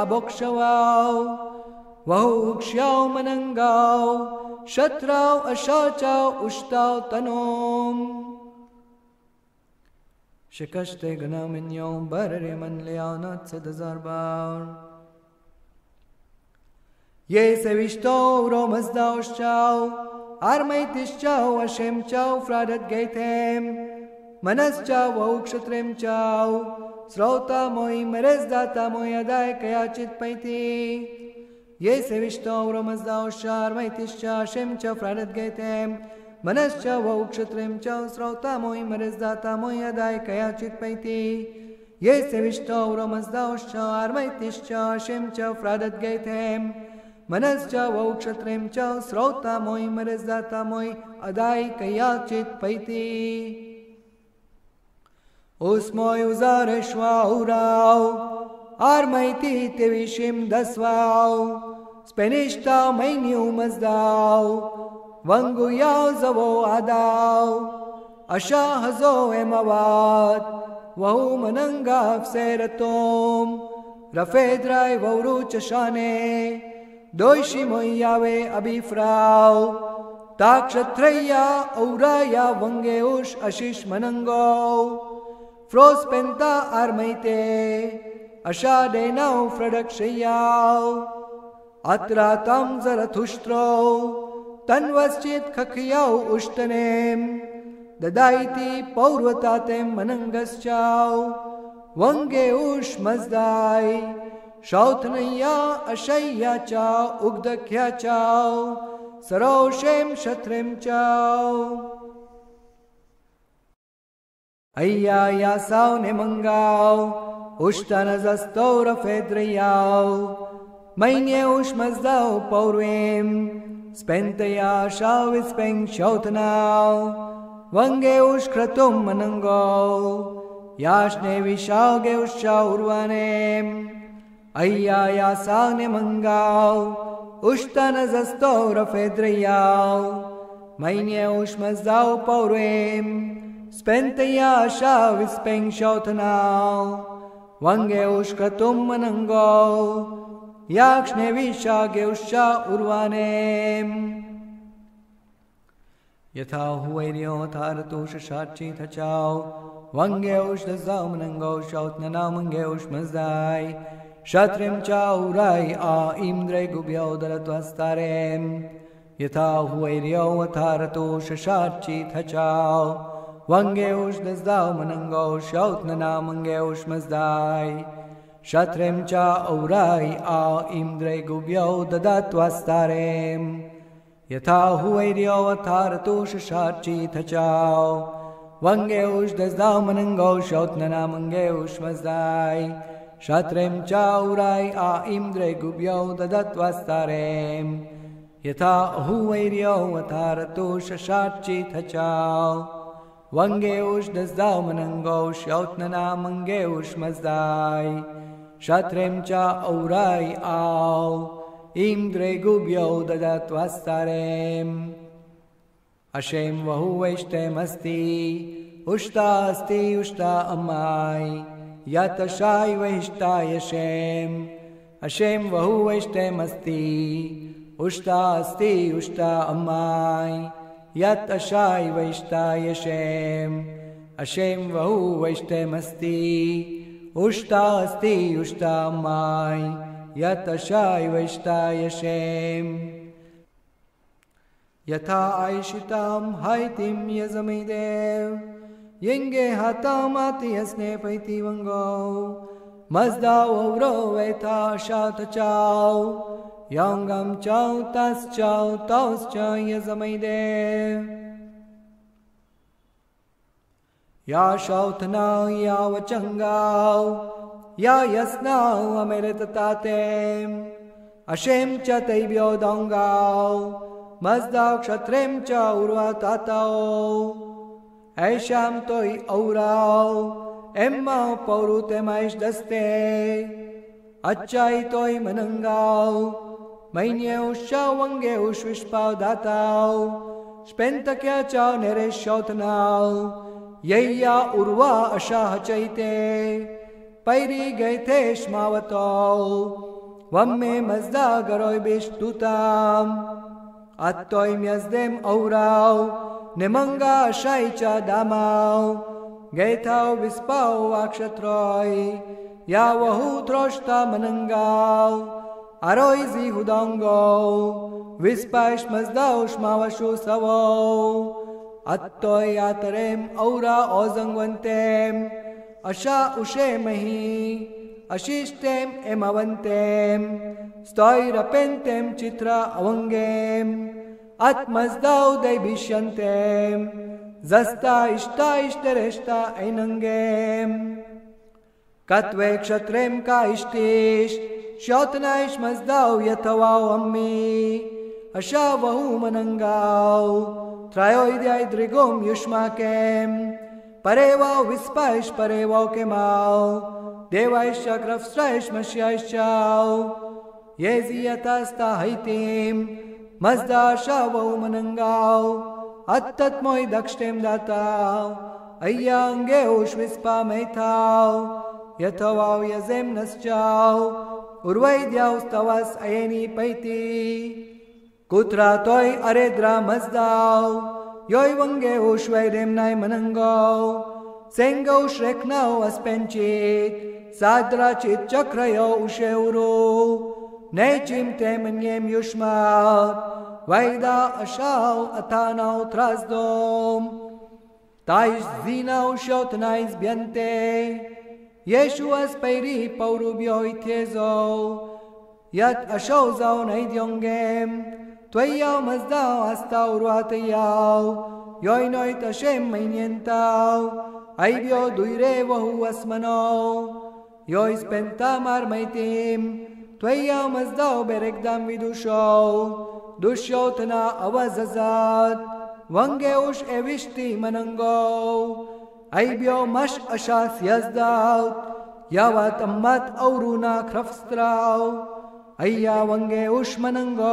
abokshavau, vahukshau manangau, shatrau ashachau ushtau tanom. Shikashte ganaminyom barare manlyanat sadazarbar. Ye sevishto romazdau shau, armaitis chau, Hashem chau, fradat gaitem, manas chau, aukshatrem chau, srauta moi, merezdata moi, adai kayachit paiti. Ye sevishto romazdau shau, armaitis chau, Hashem chau, fradat gaitem, manas chau, aukshatrem chau, srauta moi, merezdata moi, adai kayachit paiti. Ye sevishto romazdau shau, armaitis chau, Hashem chau, fradat gaitem, Manas cha vaukshatrem cha srauta moi marezdata moi adai kayachit paiti. Usmoi uzareshva urau armaiti tevishim dasvau spenishta mainiu mazdau Wanguyaw zawo adaw Asha hazo emawat Wahu manangav seratom Rafedrai wauru chashane Doishi moyave abifrau Takshatraya auraya wangeush ashish manango Frospenta armaite Ashadenau fradakshayaw Atratam zarathushtrau Tanvaschit khakyaw ushtanem Dadaiti paurvatatem manangaschaw Wangeush mazdai Shautnaya ashaya cha ugdakya cha Saroshem shatrem cha Ayya yasaw nemangaw Ushtanazastaw rafedrayaw Mainyeush mazdaw paurvem Spentaya shavispeng shautanaw Vangeush kratum manango Yashne vishageush urvanem Ayya yasane mangaw Ushtanazastaw rafedrayaw Mainyeush mazdaw paurvem Spentaya shavispeng shautanaw Vangeush kratum manango Yakshne vishageush urvanem Yatha huvairyo tharatu shashachi thachau Vangeush dazaw manango shautnana mangeush mazdai Shatrim chaurai a imdre gubyo daratwastarem Yatha huvairyo tharatu shashachi thachau Vangeush dazaw manango shautnana mangeush mazdai Shatrem cha aurai a imdre gubyo dadatwastarem Yatha huvairyo atharatu shashachi thachau Vangeush dazaw manango shautnana mangeush mazdai Shatrem cha aurai a imdre gubyo dadatwastarem Yatha huvairyo atharatu shashachi thachau Vangeush dazaw manango shautnana mangeush mazdai Shatrem cha aurai au Imdre gubyo dadatwastarem Ashem vahu vaishtem asti Ushta asti ushta amai Yatashai vaishta yashem Ashem vahu vaishtem asti Ushta asti ushta amai Yatashai vaishta yashem Ashem vahu vaishtem asti Ushta asti ushta mai Yatashai vaishta yashem Yatha aishitam haitim yazamidev Yenge hatam ati yasne paiti vango Mazda ovro veta shata chau Yangam chau tas chau taus cha yazamidev Ya shautana ya vachangau Ya yasnau ameritatatem Ashem cha teibyo dongau Mazdau kshatrem cha urvatatao Aisham toi aurau Emma paurutem aish daste Achai toi manangau Mainyeush cha vangeush vishpau datau Spentakya cha neresh shautanau Yeya urva ashah chaite Pairi gaite shmavato Vamme mazda garoi bishtutam Attoy myazdem aurau Nemanga ashaicha damau Gaitau vispau akshatroi Yavahu troshta manangau Aroi zihudongo Vispaish mazdau shmavashu savo Attoy atarem aura ozangvantem Asha ushemahi Ashishtem emavantem Stoy rapentem chitra avangem Atmazdau deibishyantem Zasta ishta ishtereshta einangem Katve kshatrem ka ishtish Shautnaish mazdau yatavau ammi Asha vahu manangau Trayoidyai drigom yushmakem Parevau vispaish parevau kemau Devaish chakrafstraish mashyaish chau Yeziyatasta haitim मजदाशावौ मनंगाव अत्तत्मोय दक्षिणेम दाताव अय्यांगे उष्विस्पा मैथाव यथवाव यजेम नश्चाव उर्वैद्याव स्तवस अयनी पैती कुत्रा तोय अरेद्रा मजदाव योय वंगे उष्वैरेम नाय मनंगाव सेंगौ श्रेखनाव अस्पेंचित साद्राचित चक्रयो उशेउरो नैचिम ते मन्येम युष्मात वैदा अशाव अथानाव त्रासदोम ताइश जीनाव शोतनाइज ब्यंते येशु अस्पैरी पौरुब्यो इथेजो यत अशौजाव नैद्योंगेम त्वय्याव मजदाव अस्ताव रुआतयाव योय नोय तशेम मैन्यंताव ऐब्यो दुइरे वहु अस्मनो योय स्पेंता मार मैतीम त्वय्याव मजदाव बेरेकदाम विदुषो दुष्योतना अवजजात वंगे उश एविष्टि मनंगो ऐब्यो मश अशास यजदाव यावत अम्मत औरुना ख्रफस्त्राव अय्या वंगे उश मनंगो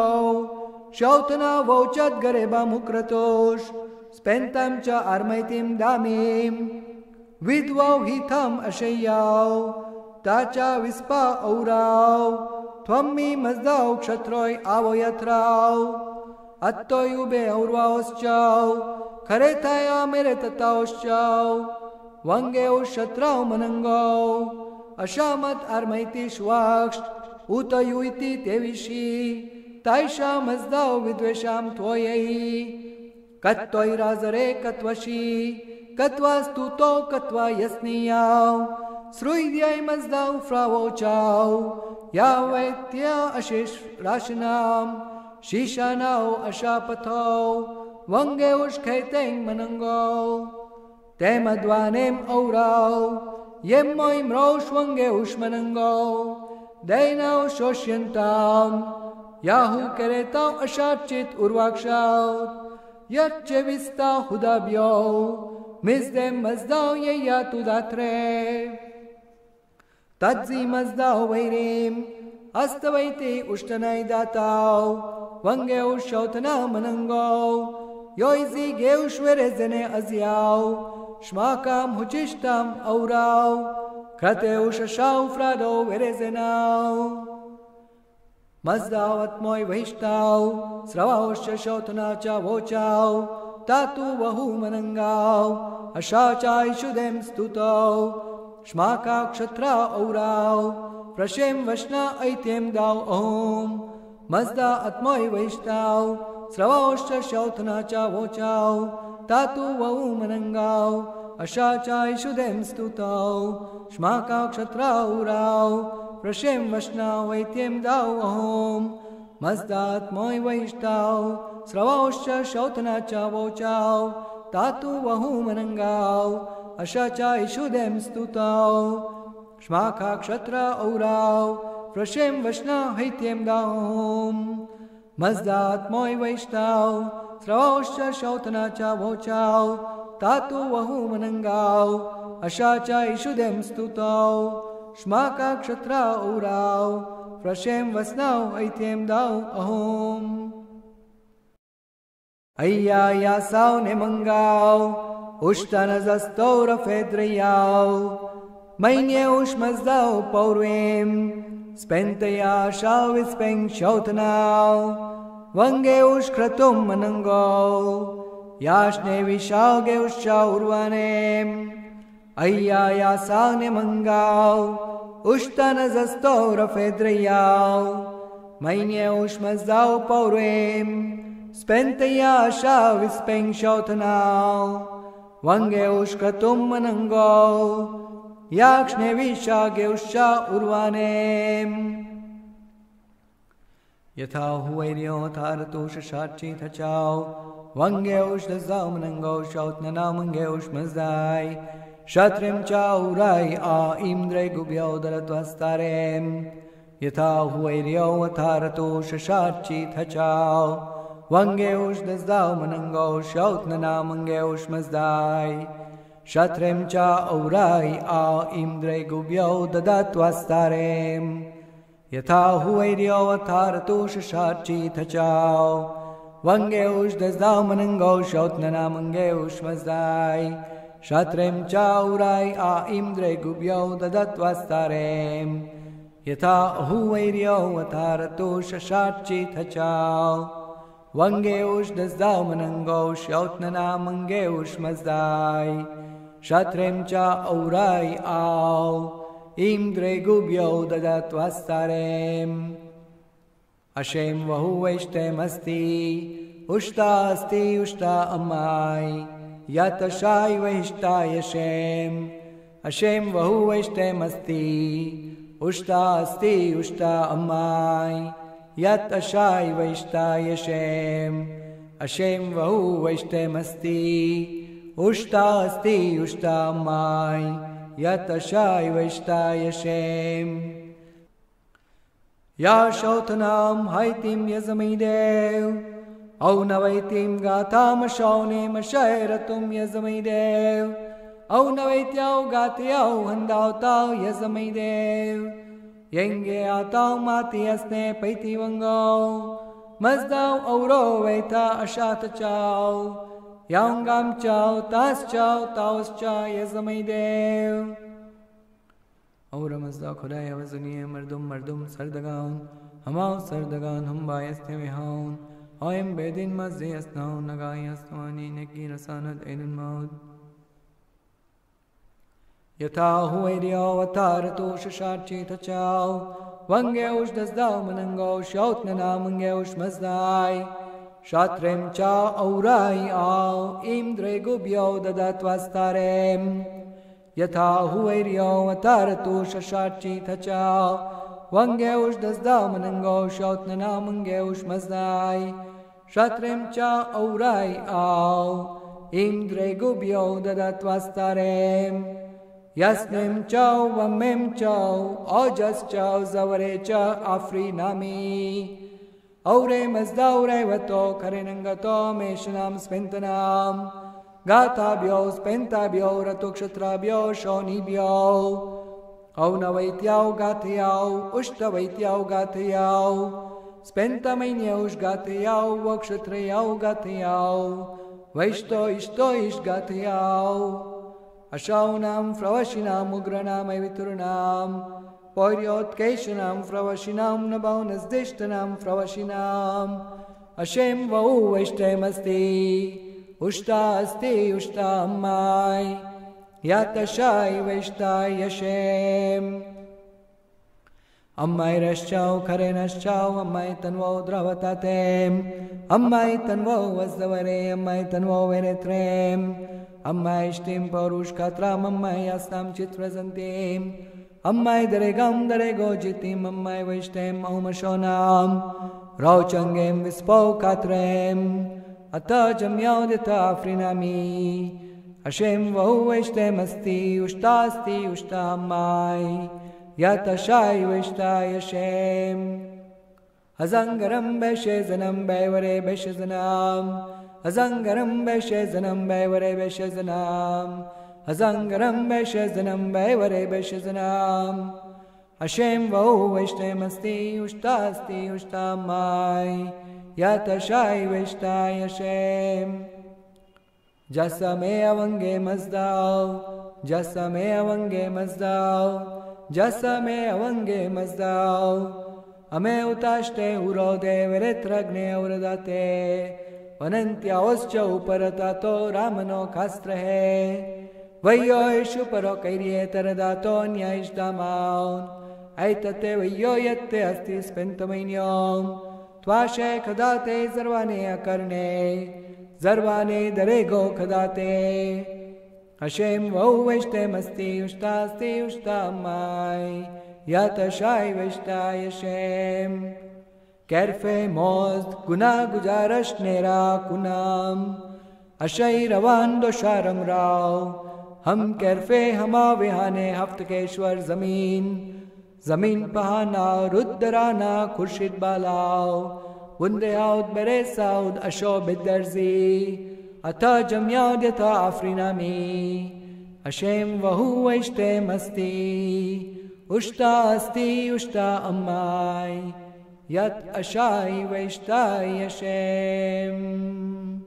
शौतना वोचत गरेबा मुक्रतोष स्पेंतम च आर्मैतिम दामीम विद्वाव हिथम अशय्याव ताचा विस्पा औराव त्वम्मी मजदाव क्षत्रोय आवो यथराव अत्तोयुबे औरवाओश्चाव खरे थाया मेरे तताओश्चाव वंगे उशत्राव मनंगो अशामत आर्मैति श्वाक्ष उतयुइति तेविशी ताइशा मजदाव विद्वेशाम त्वयि कत्वै राजरे कत्वशी कत्वास्तुतो कत्वा यस्नियाव श्रुइद्याय मजदाव फ्रावोचाव या वैत्या अशेष राशनाम शीशानाव अशापथो वंगे उश खैतेंग मनंगो ते मद्वानेम औराव येम मोय म्रोश वंगे उश मनंगो दैनाव शोष्यंताम याहू करेताव अशाचित उर्वाक्षाव यच्चे विस्ता हुदाब्यो मिजदेम मजदाव ये या तुदात्रे तज्जी मजदाव वैरीम अस्तवैते उष्टनाय दाताव वंगे उशौतना मनंगो योइजी गेउश्वरे जने अज्याव श्माकाम हुचिष्टाम औराव क्रते उशशाव फ्रादो वेरेजेनाव मजदावत मोय वहिष्टाव स्रवावश्च शौतना चा वोचाव तातु वहु मनंगाव अशाचाय शुदेम स्तुतौ श्माका क्षत्रा औराव प्रशेम वशना ऐत्यम दाव ओम मजदा अत्मोय वहिष्टाव स्रवावश्च शौतना चा वोचाव तातु वहु मनंगाव अशाचाय शुदेम स्तुतौ श्माका क्षत्रा औराव प्रशेम वशना वैत्यम दाव ओम मजदात मोय वहिष्टाव स्रवावश्च शौतना चा वोचाव तातु वहु मनंगाव अशाचाय शुदेम स्तुतौ श्माका क्षत्रा औराव प्रशेम वशना हैत्यम दाव ओम मजदात मोय वहिष्टाव स्रवावश्च शौतना चा वोचाव तातु वहु मनंगाव अशाचाय शुदेम स्तुतौ श्माका क्षत्रा औराव प्रशेम वसनाव ऐत्यम दाव अहोम अय्या यासाव नेमंगाव उष्टनजस्तौर फेद्रयाव मैन्ये उष्मजदाव पौर्वेम स्पेंतया शाविस्पें शौतनाव वंगे उष्क्रतुम मनंगो याश्ने विशागे उष्चा उर्वानेम अय्या यासाव नेमंगाव उष्टनजस्तौर फेद्रयाव मैन्ये उष्मजदाव पौर्वेम स्पेंतया शाविस्पें शौतनाव वंगे उष्क्रतुम मनंगो याक्ष्णे विशागे उष्चा उर्वानेम यथा हुवैर्यो थारतो शशाची थचाव वंगे उष्दजाव मनंगो शौतनना मंगे उष्मजदाय शत्रिम चाउराय आ इन्द्रे गुब्यो दरत्वस्तारेम यथा हुवैर्यो थारतो शशाची थचाव वंगे उष्दजाव मनंगो शौतनना मंगे उष्मजदाय शत्रिम चा औराय आ इन्द्रे गुब्यो ददत्वस्तारेम यथा हुवैर्योवथारतुषशार्चिथचाओ वंगे उष्दस्दाव मनंगो शौत्नना मंगे उष्मस्दाय शात्रेम चाउराय आ इन्द्रे गुब्यो ददत्वस्तारेम यथा हुवैर्योवथारतुषशार्चिथचाओ वंगे उष्दस्दाव मनंगो शौत्नना मंगे उष्मस्दाय शात्रेम चाउराय आओ इन्द्रे गुब्यो ददत्वस्तारेम अशेम वहु वैष्टेमस्ति उष्टास्ति उष्टा अम्माय यतशाय वैष्टाय शेम अशेम वहु वैष्टेमस्ति उष्टास्ति उष्टा अम्माय यतशाय वैष्टाय शेम अशेम वहु वैष्टेमस्ति उष्टास्ति उष्टा अम्माय यतशाय वैष्टाय शेम या शौथनाम हैतिम यजमैदेव औ नवैतिम गाताम शौनेम शैरतुम यजमैदेव औ नवैत्याव गात्याव हंदावताव यजमैदेव यंगे आताव माति अस्ने पैति वंगो मजदाव औरो वैता अशात चाव यांगाम चाव तास चाव तावस चा यजमैदेव और मजदा खुदाय वज़निय मर्दुम मर्दुम सरदगान हमाओ सरदगान हम बायस्ते विहान आयम बेदिन मज़े अस्नाओ नगाई अस्वानी नकी रसानत एनुन मौद यथा हुवैर्योवथारतुषशार्चिथचाओ वंगे उष्दस्दाव मनंगो शौत्नना मंगे उष्मस्दाय शात्रेम चा औराय आओ इन्द्रे गुब्यो ददत्वस्तारेम यथा हुवैर्योवथारतुषशार्चिथचाओ वंगे उष्दस्दाव मनंगो शौत्नना मंगे उष्मस्दाय शात्रेम चा औराय आओ इन्द्रे गुब्यो ददत्वस्तारेम यस्नेम चाओ वमेम चाओ औजस चाओ जवरे चा आफ्रीनामी औरे मजदाउरे वतो करेनंगतो मेषनाम स्पेंतनाम गाताभ्यो स्पेंताभ्यो रतुक्षत्राभ्यो शोनिभ्यो औ नवैत्याव गाथयाव उष्टवैत्याव गाथयाव स्पेंतमैन्यौष गाथयाव वक्षत्रयाव गाथयाव वैष्टो इष्टो इष गाथयाव अशाउनाम प्रवशिनाम उग्रनाम वितुरनाम पौर्योत्केशनाम प्रवशिनाम नभौनस्दिष्टनाम प्रवशिनाम अशेम वहु वैष्टेमस्ति उष्टा अस्ति उष्टा अम्माय यतशाय वैष्टाय यशेम अम्माय रश्चाव खरेनश्चाव अम्माय तन्वो द्रवतातेम अम्माय तन्वो वज्रवरे अम्माय तन्वो वेनेत्रेम अम्माय इष्टिम पौरुषकात्राम अम्माय यास्ताम चित्रजन्तीम अम्माय दरेगम दरेगो जितिम अम्माय वैष्टेम औमशोनाम रौचंगेम विस्पौ कात्रेम अत जम्याउदित आफ्रीनामी अशेम वहु वैष्टेमस्ति उष्टास्ति उष्टा अम्माय यतशाय वैष्टाय शेम अजंगरम वैशेजनम वैवरे वैशेजनाम अजंगरम वैशेजनम वैवरे वैशेजनाम अजंगरम वैशेजनम वैवरे वैशेजनाम अशेम वहु वैष्टेमस्ति उष्टास्ति उष्टा अम्माय यतशाय वैष्टाय शेम जसमे अवंगे मजदाव जसमे अवंगे मजदाव जसमे अवंगे मजदाव अमे उताष्टे उरोदे विरेत्रग्ने उरदाते वनन्त्यावश्च उपरतातो रामनो कास्त्रहे वय्यो येषु परो कैर्ये तरदातो न्यायिष्टामान् ऐतते वय्यो यत्ते अस्ति स्पेन्तमैन्यों त्वाशे खदाते सर्वाने अकर्णे सर्वाने दरेगो खदाते अशेम वहु वैष्टेमस्ति उष्टास्ति उष्टा अम्माय यतशाय वैष्टाय शेम कैरफे मोस्त गुना गुजारश नेरा कुनाम अशैरवान दोशारम राव हम कैरफे हमा विहाने हफ्तकेश्वर जमीन जमीन पहाना रुद्राना खुर्शिद बालाव वुंदे आउद बरे साउद अशोभित दर्जी अथा जम्याद यथा आफ्रीनामी अशेम वहु वैष्टेमस्ति उष्टा अस्ति उष्टा अम्माय यत् अशाय वैष्टाय यशेम।